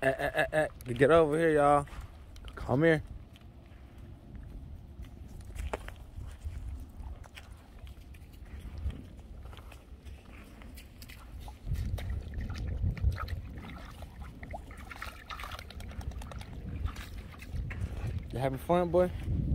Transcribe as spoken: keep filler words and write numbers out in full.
eh, eh, eh, eh. Get over here, y'all. Come here. You having fun, boy?